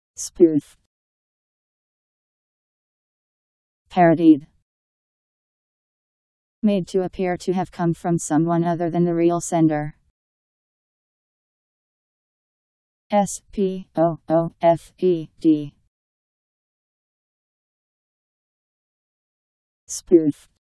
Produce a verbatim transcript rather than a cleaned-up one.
Spoof. Parodied. Made to appear to have come from someone other than the real sender. S P O O F E D. Spoof.